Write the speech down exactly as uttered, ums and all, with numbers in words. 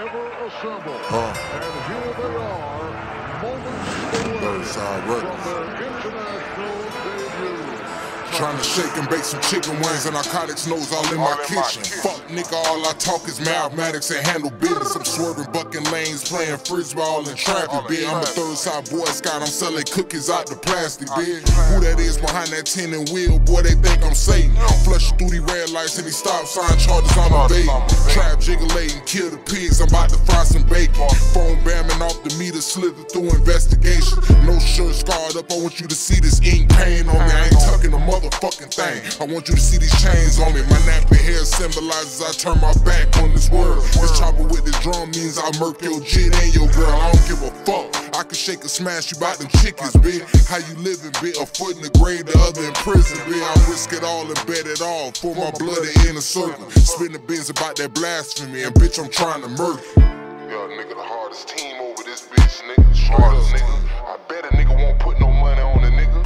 ever assemble. Huh. And here they are, moments away from their international debut. Trying to shake and bake some chicken wings and narcotics nose all in my kitchen. Fuck nigga, all I talk is mathematics and handle business. I'm swerving, bucking lanes, playing frisbee in traffic, bitch. I'm a third side Boy Scout, I'm selling cookies out the plastic, bitch. Who that is behind that tin and wheel, boy, they think I'm Satan. Flush through these red lights and these stop sign charges, I'm evading. Trap jiggling, kill the pigs, I'm about to fry some bacon. Phone bamming off the meter, slither through investigation. No shirt scarred up, I want you to see this ink pain on me. I ain't tucking a motherfucking thing. I want you to see these chains on me. My nappy hair symbolizes I turn my back on this world. This chopper with this drum means I murk your jit and your girl. I don't give a fuck. I can shake or smash you about them chickens, bitch. How you living, bitch? A foot in the grave, the other in prison, bitch. I risk it all and bet it all for my blood in a circle. Spin the bins about that blasphemy, and bitch, I'm trying to murder. Yo, nigga, the hardest team over this bitch, nigga. Hardest nigga. I bet a nigga won't put no money on a nigga.